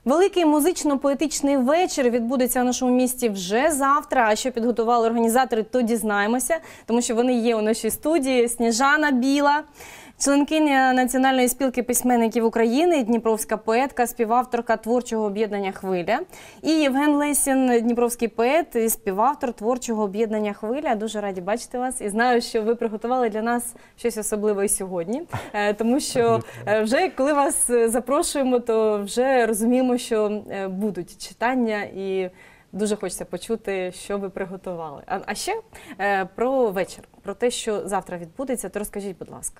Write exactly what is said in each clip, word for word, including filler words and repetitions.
Великий музично-поетичний вечір відбудеться у нашому місті вже завтра. А що підготували організатори, то дізнаємося, тому що вони є у нашій студії. Сніжана Біла, членкиня Національної спілки письменників України, дніпровська поетка, співавторка творчого об'єднання «Хвиля». І Євген Лесін, дніпровський поет і співавтор творчого об'єднання «Хвиля». Дуже раді бачити вас. І знаю, що ви приготували для нас щось особливе і сьогодні. Тому що вже коли вас запрошуємо, то вже розуміємо, що будуть читання і дуже хочеться почути, що ви приготували. А ще про вечір, про те, що завтра відбудеться, то розкажіть, будь ласка.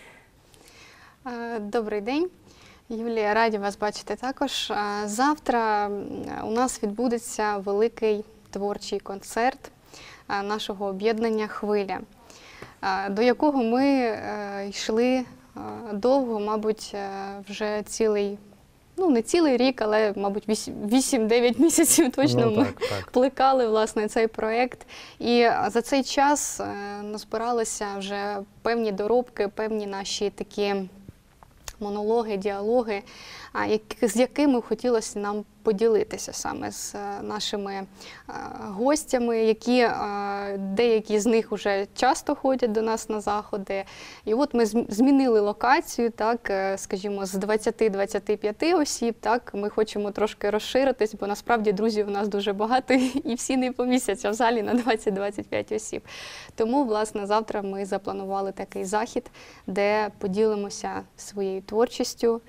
Добрий день, Юлія, раді вас бачити також. Завтра у нас відбудеться великий творчий концерт нашого об'єднання «Хвиля», до якого ми йшли довго, мабуть, вже цілий, ну не цілий рік, але, мабуть, вісім-дев'ять місяців точно ну, так, ми так. плекали, власне, цей проєкт. І за цей час назбиралися вже певні доробки, певні наші такі монологи, діалоги, з якими хотілося нам поділитися саме з нашими гостями, які деякі з них вже часто ходять до нас на заходи. І от ми змінили локацію, так, скажімо, з двадцяти-двадцяти п'яти осіб, так, ми хочемо трошки розширитись, бо насправді друзів у нас дуже багато і всі не помістяться в залі на двадцять-двадцять п'ять осіб. Тому, власне, завтра ми запланували такий захід, де поділимося своєю творчістю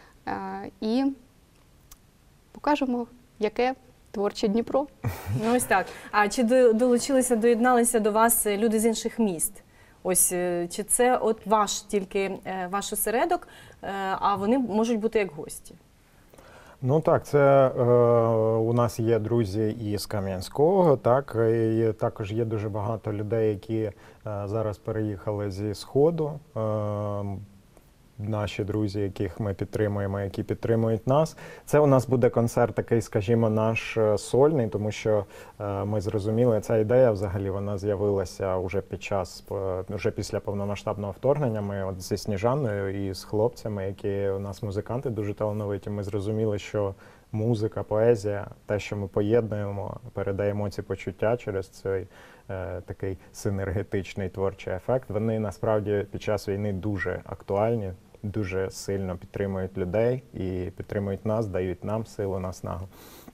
і покажемо, яке творче Дніпро. Ну ось так. А чи долучилися, доєдналися до вас люди з інших міст? Ось, чи це от ваш тільки ваш осередок, а вони можуть бути як гості? Ну так, це е, у нас є друзі із Кам'янського, так, і також є дуже багато людей, які е, зараз переїхали зі Сходу. Е, Наші друзі, яких ми підтримуємо, які підтримують нас. Це у нас буде концерт такий, скажімо, наш сольний, тому що е, ми зрозуміли, ця ідея взагалі, вона з'явилася вже під час, вже після повномасштабного вторгнення. Ми от зі Сніжаною і з хлопцями, які у нас музиканти дуже талановиті, ми зрозуміли, що музика, поезія, те, що ми поєднуємо, передаємо ці почуття через цей е, такий синергетичний творчий ефект, вони насправді під час війни дуже актуальні, дуже сильно підтримують людей і підтримують нас, дають нам силу, наснагу.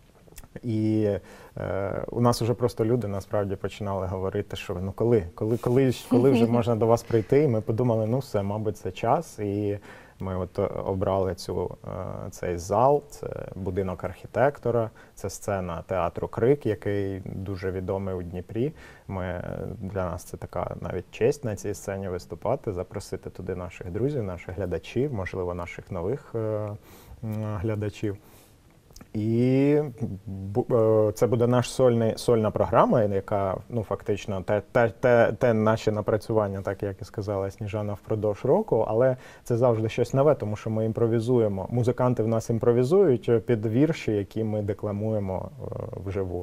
І е, у нас вже просто люди насправді починали говорити, що ну коли, коли, коли, коли вже можна до вас прийти, і ми подумали, ну все, мабуть, це час, і ми от обрали цю, цей зал, це будинок архітектора, це сцена театру «Крик», який дуже відомий у Дніпрі. Ми, для нас це така навіть честь на цій сцені виступати, запросити туди наших друзів, наших глядачів, можливо, наших нових глядачів. І це буде наш сольний, сольна програма, яка, ну, фактично, те, те, те, те наші напрацювання, так як і сказала Сніжана, впродовж року, але це завжди щось нове, тому що ми імпровізуємо. Музиканти в нас імпровізують під вірші, які ми декламуємо вживу.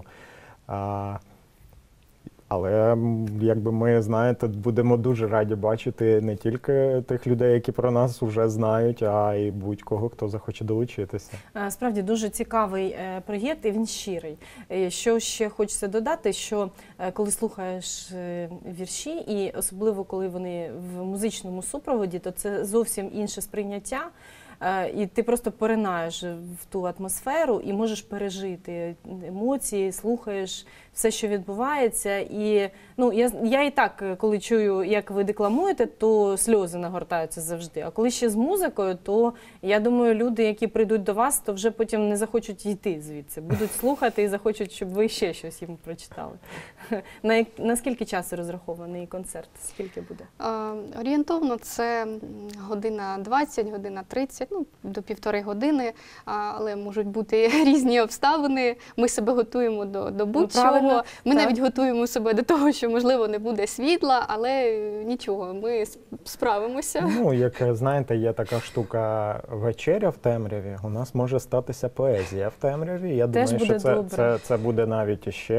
Але, якби ми, знаєте, будемо дуже раді бачити не тільки тих людей, які про нас вже знають, а й будь-кого, хто захоче долучитися. Справді, дуже цікавий проєкт, і він щирий. Що ще хочеться додати, що коли слухаєш вірші, і особливо коли вони в музичному супроводі, то це зовсім інше сприйняття. І ти просто поринаєш в ту атмосферу і можеш пережити емоції, слухаєш все, що відбувається. І ну, я, я і так, коли чую, як ви декламуєте, то сльози нагортаються завжди. А коли ще з музикою, то я думаю, люди, які прийдуть до вас, то вже потім не захочуть йти звідси. Будуть слухати і захочуть, щоб ви ще щось їм прочитали. На, на скільки часу розрахований концерт? Скільки буде? Орієнтовно це година двадцять, година тридцять. Ну, до півтори години, але можуть бути різні обставини. Ми себе готуємо до, до будь-чого. Ну, ми так. навіть готуємо себе до того, що, можливо, не буде світла, але нічого, ми справимося. Ну, як, знаєте, є така штука вечеря в темряві, у нас може статися поезія в темряві. Я Теж думаю, буде що це, добре. це, це буде навіть іще,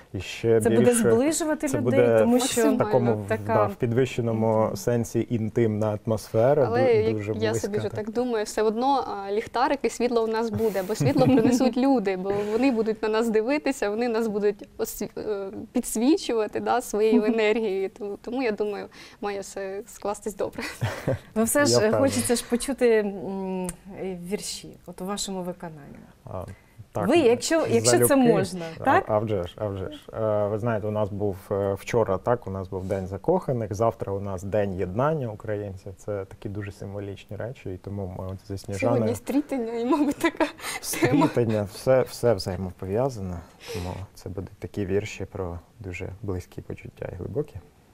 і ще Це більше... буде зближувати це людей, буде тому в що такому така... да, в підвищеному сенсі інтимна атмосфера, Але ду- як дуже я близька. собі вже так думаю, все одно а, ліхтарик і світло у нас буде, бо світло принесуть люди, бо вони будуть на нас дивитися, вони нас будуть осві- е, підсвічувати, да, своєю енергією. Тому, тому я думаю, має все скластись добре. Ну все Я ж впевнений. хочеться ж почути м, вірші от у вашому виконанні. А, так, Ви, якщо- якщо це залюбки. можна, так? А, а вже ж, а вже ж. Е, Ви знаєте, у нас був е, вчора, так, у нас був День закоханих, завтра у нас День єднання українців. Це такі дуже символічні речі, і тому ми от зі Сьогодні Сніжаною стрітення і, мабуть, така тема. стрітання, все, все взаємопов'язане, тому це будуть такі вірші про дуже близькі почуття і глибокі.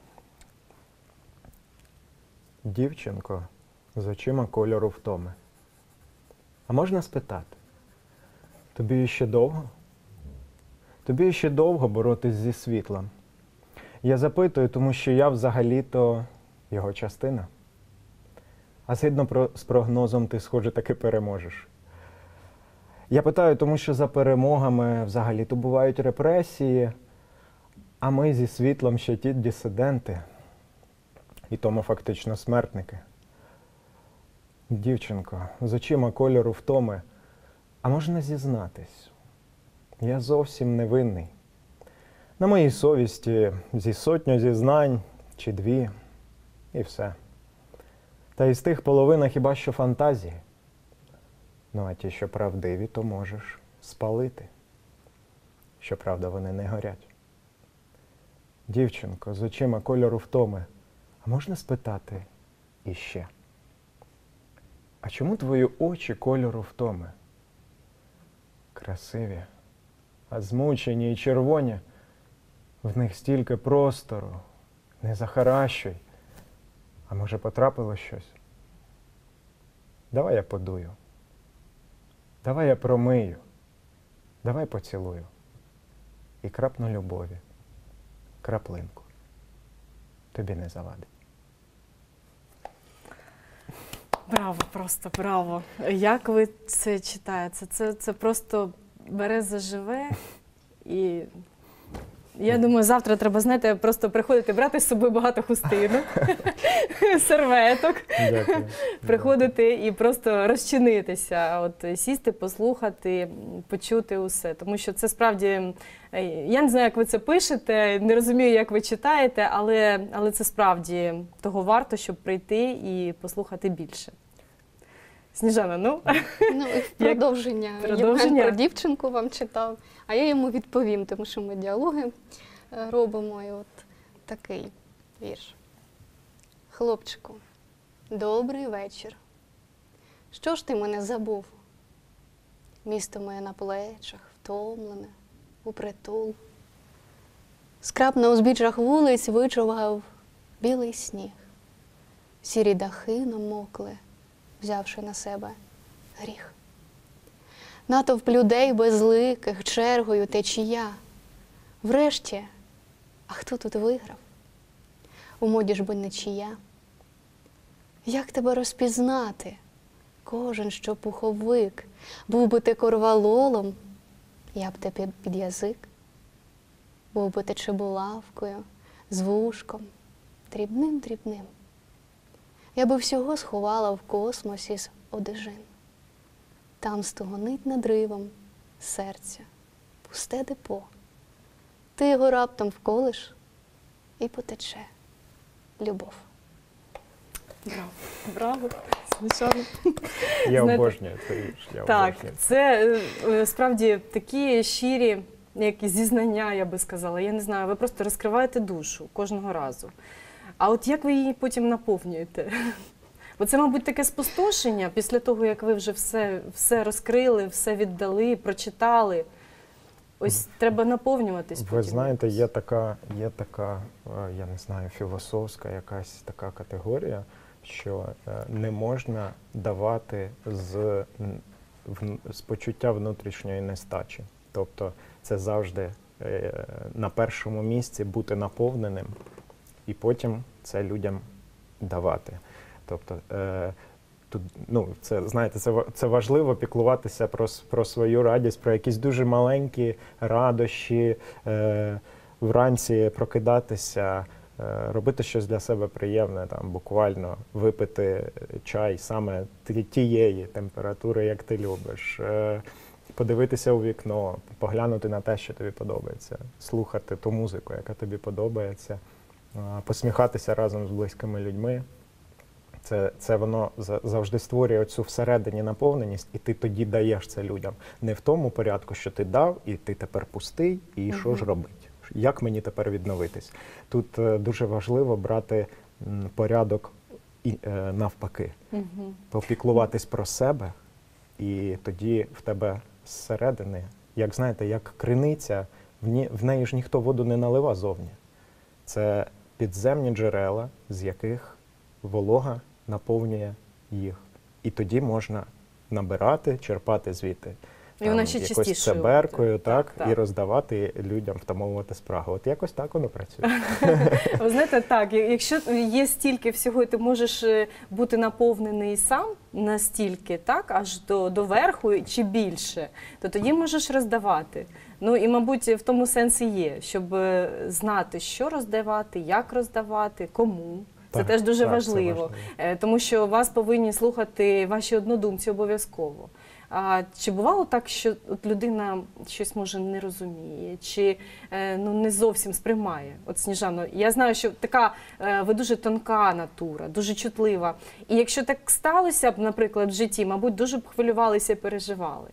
Дівчинко з очима кольору втоми. А можна спитати, тобі ще довго? Тобі ще довго боротись зі світлом? Я запитую, тому що я взагалі-то його частина. А згідно про, з прогнозом ти, схоже, таки переможеш. Я питаю, тому що за перемогами взагалі-то бувають репресії, а ми зі світлом ще ті дисиденти. І тому фактично смертники. Дівчинко, з очима кольору втоми, а можна зізнатись? Я зовсім невинний. На моїй совісті зі сотня зізнань чи дві, і все. Та із тих половина хіба що фантазії. Ну, а ті, що правдиві, то можеш спалити. Щоправда, вони не горять. Дівчинко, з очима кольору втоми, а можна спитати іще? А чому твої очі кольору втоми? Красиві, а змучені і червоні, в них стільки простору, не захаращуй. А може потрапило щось? Давай я подую. Давай я промию. Давай поцілую. І крапну любові. Краплинку. Тобі не завадить. Браво, просто браво. Як ви це читаєте? Це, це просто бере заживе. І я думаю, завтра треба, знаєте, просто приходити, брати з собою багато хустинок, серветок, Дякую. приходити і просто розчинитися, от сісти, послухати, почути усе. Тому що це справді, я не знаю, як ви це пишете, не розумію, як ви читаєте, але, але це справді того варто, щоб прийти і послухати більше. Сніжана, ну? Ну, і в продовження. Продовження. Євген про дівчинку вам читав, а я йому відповім, тому що ми діалоги е, робимо. І от такий вірш. Хлопчику, добрий вечір. Що ж ти мене забув? Місто моє на плечах, втомлене, упритул. Скраб на узбіччях вулиць вичовгав білий сніг. Сірі дахи намокли, взявши на себе гріх. Натовп людей безликих чергою течія. Врешті, а хто тут виграв? У моді ж би нечия. Як тебе розпізнати? Кожен, що пуховик, був би ти корвалолом, я б тебе під язик. Був би ти чебулавкою, з вушком, дрібним-дрібним. Я би всього сховала в космосі з одежин. Там стогонить над ривом серця, пусте депо. Ти його раптом вколиш і потече любов. Браво, браво, Сніжана. Я Знаєте, обожнюю цей вірш. Я Так, обожнюю. це е, справді такі щирі, як зізнання, я би сказала. Я не знаю, ви просто розкриваєте душу кожного разу. А от як ви її потім наповнюєте? Бо це, мабуть, таке спустошення після того, як ви вже все, все розкрили, все віддали, прочитали. Ось треба наповнюватись потім. Ви знаєте, є така, є така, е, я не знаю, філософська якась така категорія, що е, не можна давати з, н- в- з почуття внутрішньої нестачі. Тобто це завжди е, на першому місці бути наповненим і потім це людям давати. Тобто е, тут, ну, це, знаєте, це, ва- це важливо піклуватися про, с- про свою радість, про якісь дуже маленькі радощі, е, вранці прокидатися, е, робити щось для себе приємне, там, буквально випити чай саме ті- тієї температури, як ти любиш, е, подивитися у вікно, поглянути на те, що тобі подобається, слухати ту музику, яка тобі подобається, е, посміхатися разом з близькими людьми. Це, це воно за- завжди створює цю всередині наповненість, і ти тоді даєш це людям. Не в тому порядку, що ти дав, і ти тепер пустий, і що ж робити? Як мені тепер відновитись? Тут е, дуже важливо брати м, порядок і, е, навпаки, Мгм. попіклуватись про себе, і тоді в тебе зсередини, як знаєте, як криниця, в, ні, в неї ж ніхто воду не налива зовні. Це підземні джерела, з яких волога наповнює їх. І тоді можна набирати, черпати звідти. І вона там, ще якось чистішою цеберкою, буде. так, Так, так. і роздавати людям, втамовувати спрагу. От якось так воно працює. Ви знаєте, так, я- якщо є стільки всього, і ти можеш е, бути наповнений сам настільки, так, аж до, до верху чи більше, то тоді можеш роздавати. Ну і, мабуть, в тому сенс і є, щоб е, знати, що роздавати, як роздавати, кому. Це Так, теж дуже так, це важливо, важливо. Е, тому що вас повинні слухати ваші однодумці обов'язково. А чи бувало так, що от людина щось може не розуміє, чи е, ну не зовсім сприймає? От Сніжано, я знаю, що така е, ви дуже тонка натура, дуже чутлива. І якщо так сталося б, наприклад, в житті, мабуть, дуже б хвилювалися і переживали.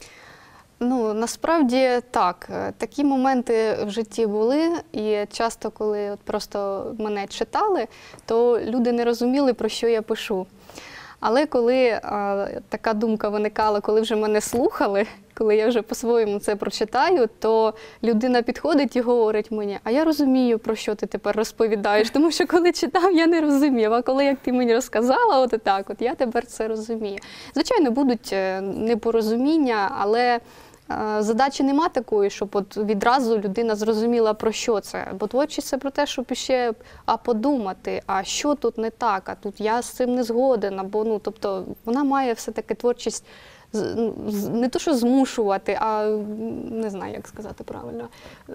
Ну, насправді так, е, такі моменти в житті були, і часто, коли от просто мене читали, то люди не розуміли, про що я пишу. Але коли а, така думка виникала, коли вже мене слухали, коли я вже по-своєму це прочитаю, то людина підходить і говорить мені, а я розумію, про що ти тепер розповідаєш, тому що коли читав, я не розумів, а коли як ти мені розказала, от так, от я тепер це розумію. Звичайно, будуть е, непорозуміння, але е, задачі нема такої, щоб от відразу людина зрозуміла, про що це. Бо творчість – це про те, щоб ще а подумати, а що тут не так, а тут я з цим не згоден, або, ну, тобто, вона має все-таки творчість з- ну, з- не то, що змушувати, а не знаю, як сказати правильно.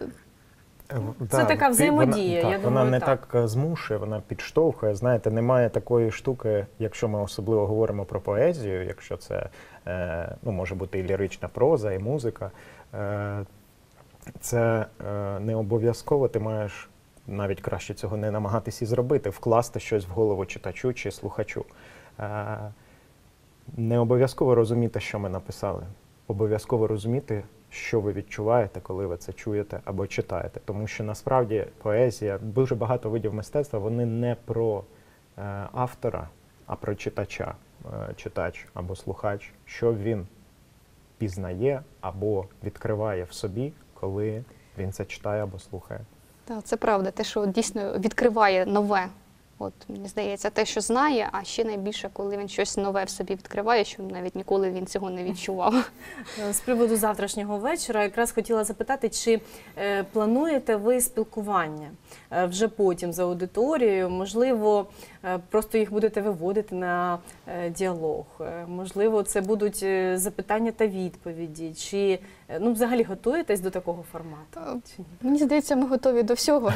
Це така ти- взаємодія, вона, я так, думаю, вона не так. так е, змушує, вона підштовхує. Знаєте, немає такої штуки, якщо ми особливо говоримо про поезію, якщо це е, ну, може бути і лірична проза, і музика, е, це е, не обов'язково ти маєш, навіть краще цього не намагатись і зробити, вкласти щось в голову читачу чи слухачу. Е, не обов'язково розуміти, що ми написали. Обов'язково розуміти, що ви відчуваєте, коли ви це чуєте або читаєте. Тому що насправді поезія, дуже багато видів мистецтва, вони не про е, автора, а про читача. Е, читач або слухач, що він пізнає або відкриває в собі, коли він це читає або слухає. Так, це правда, те, що дійсно відкриває нове. От, мені здається, те, що знає, а ще найбільше, коли він щось нове в собі відкриває, що навіть ніколи він цього не відчував. Е, З приводу завтрашнього вечора якраз хотіла запитати, чи е, плануєте ви спілкування е, вже потім за аудиторією? Можливо, е, просто їх будете виводити на е, діалог? Е, можливо, це будуть е, запитання та відповіді? Чи е, ну, взагалі готуєтесь до такого формату? Чи ні? Мені здається, ми готові до всього.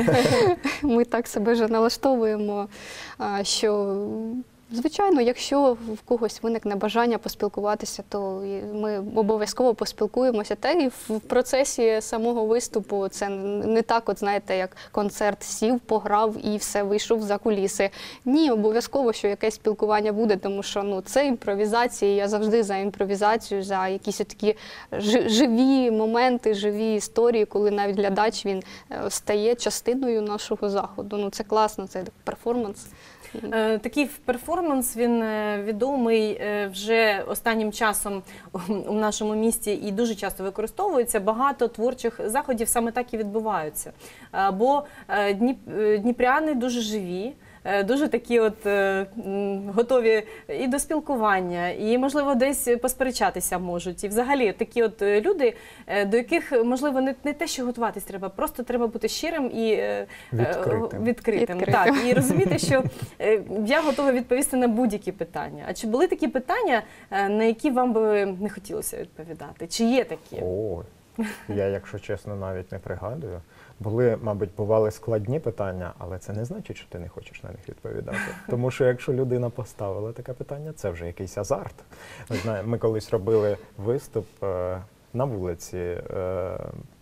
Ми так себе вже налаштовуємо, а, що, звичайно, якщо в когось виникне бажання поспілкуватися, то і ми обов'язково поспілкуємося. Та і в процесі самого виступу це не так, от знаєте, як концерт сів, пограв і все, вийшов за куліси. Ні, обов'язково, що якесь спілкування буде, тому що ну, це імпровізація, я завжди за імпровізацію, за якісь такі жи- живі моменти, живі історії, коли навіть глядач, він е, стає частиною нашого заходу. Ну, це класно, це перформанс. Е, Такий перформанс, він е, відомий е, вже останнім часом у нашому місті і дуже часто використовується. Багато творчих заходів саме так і відбуваються. Е, Бо е, дніп- е, дніпряни дуже живі, е, дуже такі от е, м, готові і до спілкування, і, можливо, десь посперечатися можуть. І взагалі такі от е, люди, е, до яких, можливо, не, не те, що готуватись треба, просто треба бути щирим і е, Відкритим. відкритим. Відкритим. Так, і розуміти, що е, я готова відповісти на будь-які питання. А чи були такі питання, е, на які вам би не хотілося відповідати? Чи є такі? О, я, якщо чесно, навіть не пригадую. Були, мабуть, бували складні питання, але це не значить, що ти не хочеш на них відповідати. Тому що якщо людина поставила таке питання, це вже якийсь азарт. Ви знаєте, ми колись робили виступ е, на вулиці, е, е,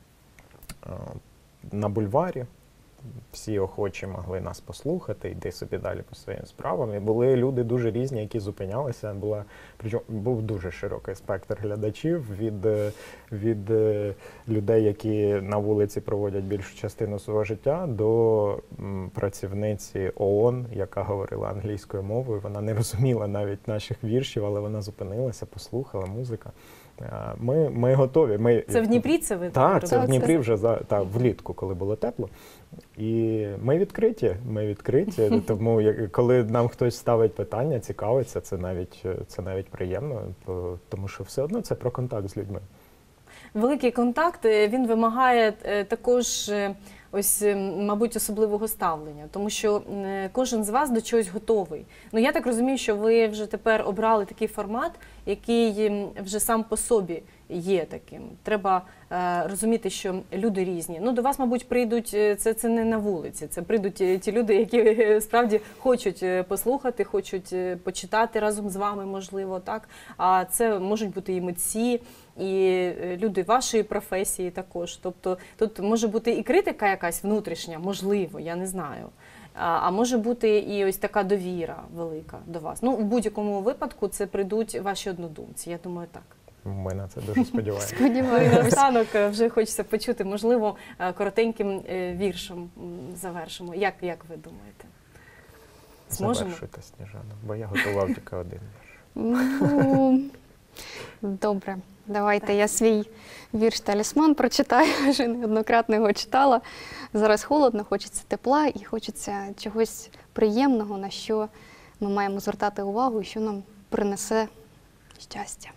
на бульварі. Всі охочі могли нас послухати, йти собі далі по своїм справам. І були люди дуже різні, які зупинялися. Була, причому був дуже широкий спектр глядачів від, е, від е, людей, які на вулиці проводять більшу частину свого життя, до м, працівниці ООН, яка говорила англійською мовою. Вона не розуміла навіть наших віршів, але вона зупинилася, послухала музика. Е, Ми, ми готові. Ми, Це в Дніпрі це ви? Так, це в робили? Дніпрі вже за, та, влітку, коли було тепло. І ми відкриті, ми відкриті, тому як- коли нам хтось ставить питання, цікавиться, це навіть, це навіть приємно, то- тому що все одно це про контакт з людьми. Великий контакт, е, він вимагає е, також, е, ось, е, мабуть, особливого ставлення, тому що е, кожен з вас до чогось готовий. Ну, я так розумію, що ви вже тепер обрали такий формат, який м, вже сам по собі є таким. Треба е, розуміти, що люди різні. Ну, до вас, мабуть, прийдуть, е, це, це не на вулиці, це прийдуть е, ті люди, які е, справді хочуть е, послухати, хочуть е, почитати разом з вами, можливо, так? А це можуть бути і митці, і е, люди вашої професії також. Тобто тут може бути і критика якась внутрішня, можливо, я не знаю. А, а може бути і ось така довіра велика до вас. Ну, в будь-якому випадку це прийдуть ваші однодумці, я думаю, так. Ми на це дуже сподіваємося. Ну, і Сподіваємось. наостанок е, вже хочеться почути, можливо, е, коротеньким е, віршем м, завершимо. Як, як ви думаєте? Зможемо? Завершуйте, Сніжана, бо я готував тільки один вірш. Ну, добре, давайте я свій вірш «Талісман» прочитаю, вже неоднократно його читала. Зараз холодно, хочеться тепла і хочеться чогось приємного, на що ми маємо звертати увагу і що нам принесе щастя.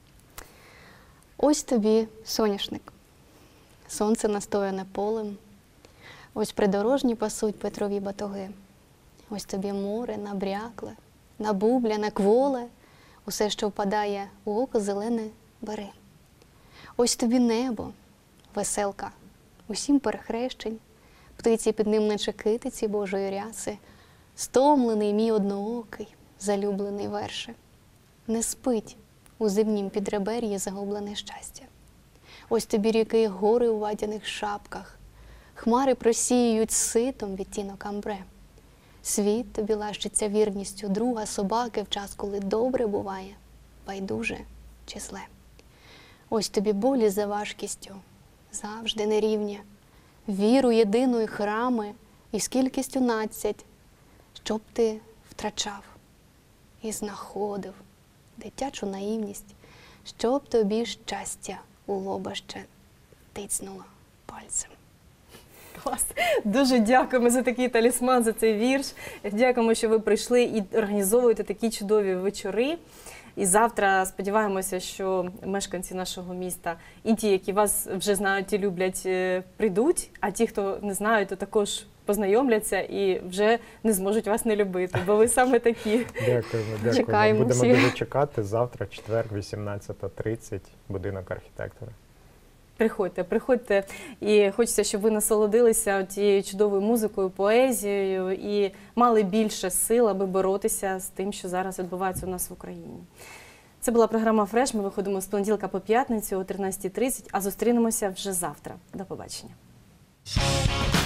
Ось тобі соняшник, сонце настояне полем, ось придорожні пасуть Петрові батоги. Ось тобі море набрякле, набубляне, кволе, усе, що впадає у око, зелене бери. Ось тобі небо, веселка, усім перехрещень, птиці під ним наче китиці Божої ряси, стомлений мій одноокий, залюблений верше. Не спить у зимнім підребер'ї загублене щастя. Ось тобі ріки й гори у вадяних шапках, хмари просіюють ситом відтінок амбре. Світ тобі лащиться вірністю друга собаки в час, коли добре буває, байдуже чи зле. Ось тобі болі за важкістю, завжди нерівня, віру єдиної храми і з кількістю надцять, щоб ти втрачав і знаходив дитячу наївність, щоб тобі щастя у лоба ще тицнуло пальцем. Клас. Дуже дякуємо за такий талісман, за цей вірш. Дякуємо, що ви прийшли і організовуєте такі чудові вечори. І завтра сподіваємося, що мешканці нашого міста і ті, які вас вже знають і люблять, е, прийдуть, а ті, хто не знають, то також познайомляться і вже не зможуть вас не любити, бо ви саме такі. Дякуємо, дякуємо. Чекаємо Будемо всіх. дуже чекати. Завтра, четвер, вісімнадцята тридцять, будинок архітектора. Приходьте, приходьте. І хочеться, щоб ви насолодилися тією чудовою музикою, поезією і мали більше сил, аби боротися з тим, що зараз відбувається у нас в Україні. Це була програма «Фреш». Ми виходимо з понеділка по п'ятницю о тринадцятій тридцять, а зустрінемося вже завтра. До побачення.